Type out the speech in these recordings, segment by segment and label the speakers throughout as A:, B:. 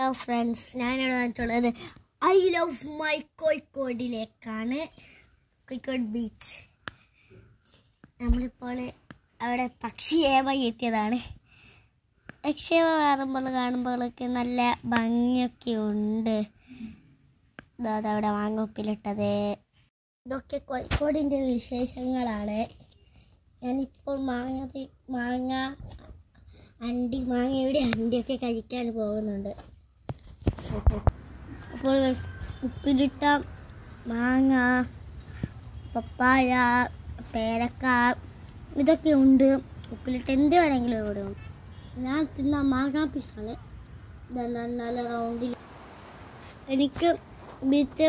A: Hello friends, I love my kozikodiലേക്കാണ് kozikod beach. നമ്മളിപ്പോൾ അവിടെ പക്ഷിയേവായി എത്തിയതാണ്. പക്ഷിയേവ കാണുമ്പോഴൊക്കെ നല്ല ഭംഗിയൊക്കെ ഉണ്ട്. അവിടെ മാങ്ങോപ്പിലിട്ടത് ഇതൊക്കെ കോഴിക്കോടിൻ്റെ വിശേഷങ്ങളാണ്. ഞാനിപ്പോൾ മാങ്ങയുടെ അണ്ടിയൊക്കെ കഴിക്കാൻ പോകുന്നുണ്ട്. അപ്പോൾ ഉപ്പിലിട്ട മാങ്ങ, പപ്പായ, പേരക്ക ഇതൊക്കെ ഉണ്ട്. ഉപ്പിലിട്ട് എന്ത് വേണമെങ്കിലും ഇവിടെ ഉണ്ട്. ഞാൻ തിന്ന മാങ്ങ പീസാണ്. നല്ല റൗണ്ടിൽ. എനിക്ക് ബീച്ച്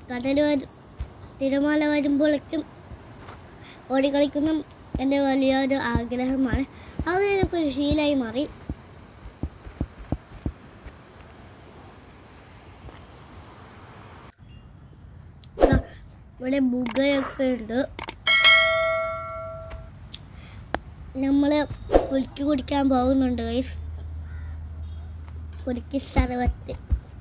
A: തിരമാല വരുമ്പോഴേക്കും ഓടിക്കളിക്കുന്ന എൻ്റെ വലിയൊരു ആഗ്രഹമാണ്. അത് എനിക്കൊരു ശീലമായി മാറി. ഇവിടെ ബുഗയൊക്കെ ഉണ്ട്. നമ്മൾ കുലുക്കി കുടിക്കാൻ പോകുന്നുണ്ട്. കുലുക്കി സർവത്ത്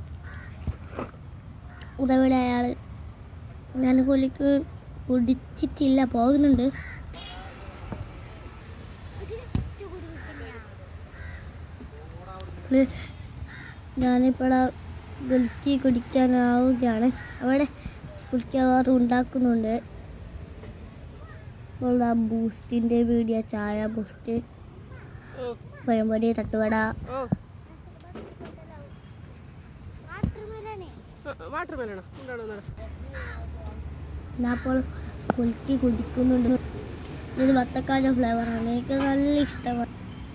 A: ഉദവിടെ അയാൾ. ഞാൻ കുലുക്കി കുടിച്ചിട്ടില്ല, പോകുന്നുണ്ട്. ഞാനിപ്പോൾ കുലുക്കി കുടിക്കാനാവുകയാണ്. അവിടെ കുടിക്കാറ് ഉണ്ടാക്കുന്നുണ്ട്. അപ്പോൾ ആ ബൂസ്റ്റിൻ്റെ വീഡിയോ, ചായ ബൂസ്റ്റ്, പഴംപൊരി, തട്ടുകട. ഞാൻ അപ്പോൾ കുലുക്കി കുടിക്കുന്നുണ്ട്. ഇത് വത്തക്കാൻ്റെ ഫ്ലേവറാണ്. എനിക്ക് നല്ല ഇഷ്ടമാണ്.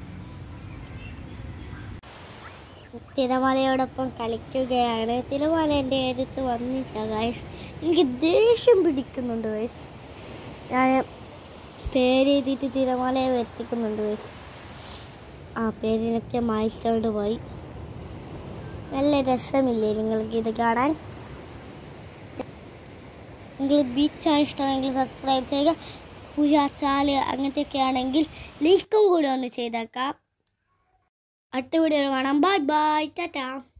A: തിരമാലയോടൊപ്പം കളിക്കുകയാണ്. തിരമാല എൻ്റെ അടുത്ത് വന്നിട്ട ഗൈസ്. എനിക്ക് ദേഷ്യം പിടിക്കുന്നുണ്ട് ഗൈസ്. ഞാൻ പേരെഴുതിയിട്ട് തിരമാലയെ എത്തിക്കുന്നുണ്ട് ഗൈസ്. ആ പേരിനൊക്കെ മായ്ച്ചോണ്ട് പോയി. നല്ല രസമില്ലേ നിങ്ങൾക്ക് ഇത് കാണാൻ? നിങ്ങൾ ബീച്ചാണ് ഇഷ്ടമെങ്കിൽ സബ്സ്ക്രൈബ് ചെയ്യുക. പുഴ, ചാല് അങ്ങനത്തെയൊക്കെ ആണെങ്കിൽ ലൈക്കും കൂടി ഒന്ന് ചെയ്തേക്കാം. അടുത്ത വീഡിയോയിൽ കാണാം. Bye bye, Tata.